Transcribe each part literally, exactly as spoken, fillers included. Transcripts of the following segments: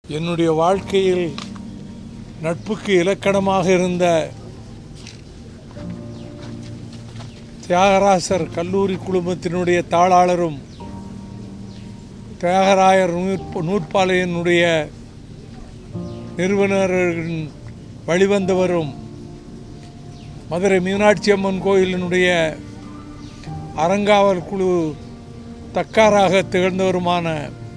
என்னுடைய வாழ்க்கையில் நட்புக்கு இலக்கணமாக இருந்த தியாகராசர் கல்லூரி குழுமத்தினுடைய தாளாளரும் தியாகராயர் நூற்பாலையினுடைய நிறுவனரின் வழிவந்தவரும் மதுரை மீனாட்சி அம்மன் கோயிலினுடைய அறங்காவல் குழு தக்காராக திகழ்ந்தவருமான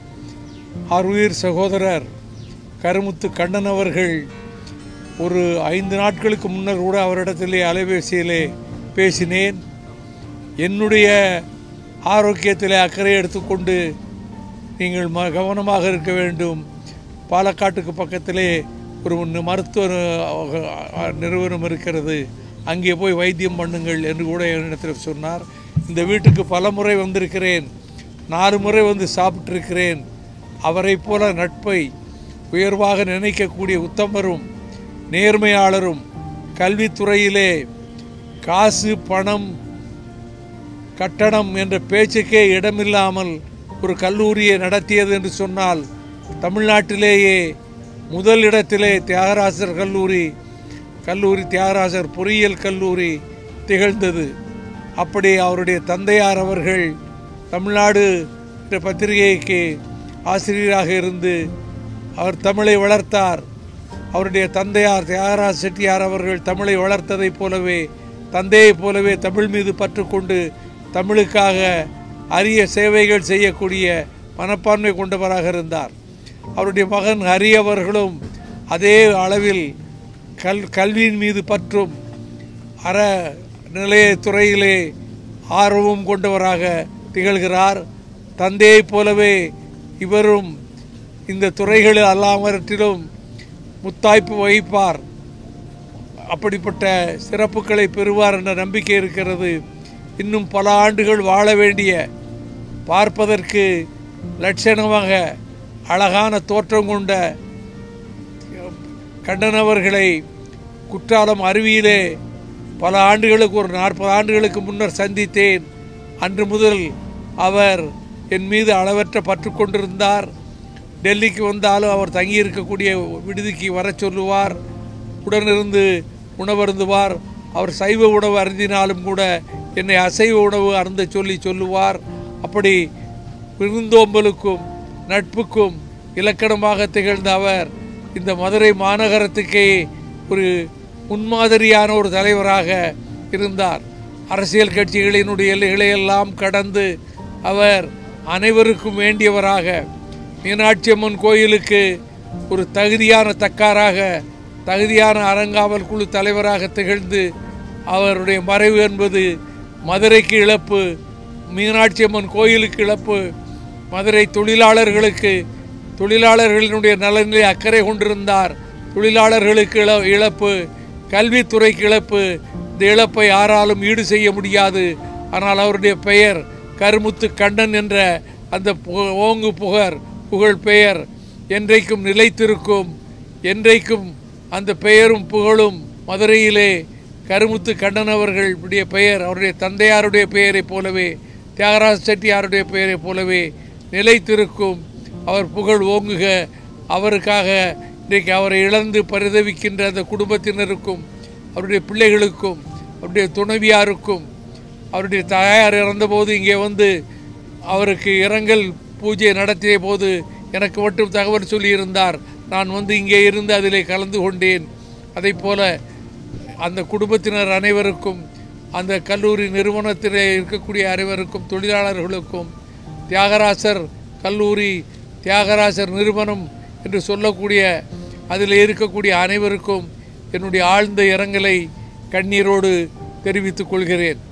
ஆருயிர் சகோதரர் கருமுத்து கண்ணன் அவர்கள் ஒரு ஐந்து நாட்களுக்கு முன்னர் கூட அவரிடத்திலே அலைபேசியிலே பேசினேன். என்னுடைய ஆரோக்கியத்திலே அக்கறை எடுத்துக்கொண்டு நீங்கள் ம கவனமாக இருக்க வேண்டும், பாலக்காட்டுக்கு பக்கத்திலே ஒரு மருத்துவ நிறுவனம் இருக்கிறது, அங்கே போய் வைத்தியம் பண்ணுங்கள் என்று கூட என்னிடத்தில் சொன்னார். இந்த வீட்டுக்கு பல முறை வந்திருக்கிறேன், நாலு முறை வந்து சாப்பிட்டிருக்கிறேன். அவரை போல நட்பை உயர்வாக நினைக்கக்கூடிய உத்தமரும் நேர்மையாளரும் கல்வித்துறையிலே காசு பணம் கட்டணம் என்ற பேச்சுக்கே இடமில்லாமல் ஒரு கல்லூரியை நடத்தியது என்று சொன்னால் தமிழ்நாட்டிலேயே முதல் இடத்திலே தியாகராசர் கல்லூரி கல்லூரி தியாகராசர் பொறியியல் கல்லூரி திகழ்ந்தது. அப்படி அவருடைய தந்தையார் அவர்கள் தமிழ்நாடு என்ற பத்திரிகைக்கு ஆசிரியராக இருந்து அவர் தமிழை வளர்த்தார். அவருடைய தந்தையார் தியாகராஜ செட்டியார் அவர்கள் தமிழை வளர்த்ததைப் போலவே தந்தையைப் போலவே தமிழ் மீது பற்றுக்கொண்டு தமிழுக்காக அரிய சேவைகள் செய்யக்கூடிய மனப்பான்மை கொண்டவராக இருந்தார். அவருடைய மகன் ஹரி அவர்களும் அதே அளவில் கல் கல்வியின் மீது பற்றும் அற நிலைய துறையிலே ஆர்வம் கொண்டவராக திகழ்கிறார். தந்தையைப் போலவே இவரும் இந்த துறைகளில் எல்லாவற்றிலும் முத்தாய்ப்பு வகிப்பார், அப்படிப்பட்ட சிறப்புகளை பெறுவார் என்ற நம்பிக்கை இருக்கிறது. இன்னும் பல ஆண்டுகள் வாழ வேண்டிய, பார்ப்பதற்கு லட்சணமாக அழகான தோற்றம் கொண்ட கண்ணன் அவர்களை குற்றாலம் அருவியிலே பல ஆண்டுகளுக்கு ஒரு நாற்பது ஆண்டுகளுக்கு முன்னர் சந்தித்தேன். அன்று முதல் அவர் என் மீது அளவற்ற பற்று கொண்டிருந்தார். டெல்லிக்கு வந்தாலும் அவர் தங்கியிருக்கக்கூடிய விடுதிக்கு வர சொல்லுவார், உடனிருந்து உணவருந்துவார். அவர் சைவ உணவு அருந்தினாலும் கூட என்னை அசைவ உணவு அருந்த சொல்லி சொல்லுவார். அப்படி விருந்தோம்பலுக்கும் நட்புக்கும் இலக்கணமாக திகழ்ந்த அவர் இந்த மதுரை மாநகரத்துக்கே ஒரு முன்மாதிரியான ஒரு தலைவராக இருந்தார். அரசியல் கட்சிகளினுடைய எல்லைகளையெல்லாம் கடந்து அவர் அனைவருக்கும் வேண்டியவராக, மீனாட்சி அம்மன் கோயிலுக்கு ஒரு தகுதியான தக்காராக, தகுதியான அறங்காவல் குழு தலைவராக திகழ்ந்து அவருடைய மறைவு என்பது மதுரைக்கு இழப்பு, மீனாட்சி அம்மன் கோயிலுக்கு இழப்பு, மதுரை தொழிலாளர்களுக்கு தொழிலாளர்களினுடைய நலனிலே அக்கறை கொண்டிருந்தார், தொழிலாளர்களுக்கு இழப்பு, கல்வித்துறைக்கு இழப்பு. இந்த இழப்பை யாராலும் ஈடு செய்ய முடியாது. ஆனால் அவருடைய பெயர் கருமுத்து கண்ணன் என்ற அந்த ஓங்கு புகழ் புகழ் பெயர் என்றைக்கும் நிலைத்திருக்கும். என்றைக்கும் அந்த பெயரும் புகழும் மதுரையிலே கருமுத்து கண்ணன் அவர்களுடைய பெயர் அவருடைய தந்தையாருடைய பெயரைப் போலவே தியாகராஜ செட்டியாருடைய பெயரைப் போலவே நிலைத்திருக்கும். அவர் புகழ் ஓங்குக. அவருக்காக இன்றைக்கு அவரை இழந்து பரிதவிக்கின்ற அந்த குடும்பத்தினருக்கும் அவருடைய பிள்ளைகளுக்கும் அவருடைய துணைவியாருக்கும், அவருடைய தாயார் இறந்தபோது இங்கே வந்து அவருக்கு இரங்கல் பூஜை நடத்திய போது எனக்கு மட்டும் தகவல் சொல்லியிருந்தார். நான் வந்து இங்கே இருந்து அதிலே கலந்து கொண்டேன். அதை போல அந்த குடும்பத்தினர் அனைவருக்கும், அந்த கல்லூரி நிறுவனத்திலே இருக்கக்கூடிய அனைவருக்கும், தொழிலாளர்களுக்கும், தியாகராசர் கல்லூரி தியாகராசர் நிறுவனம் என்று சொல்லக்கூடிய அதில் இருக்கக்கூடிய அனைவருக்கும் என்னுடைய ஆழ்ந்த இரங்கலை கண்ணீரோடு தெரிவித்துக் கொள்கிறேன்.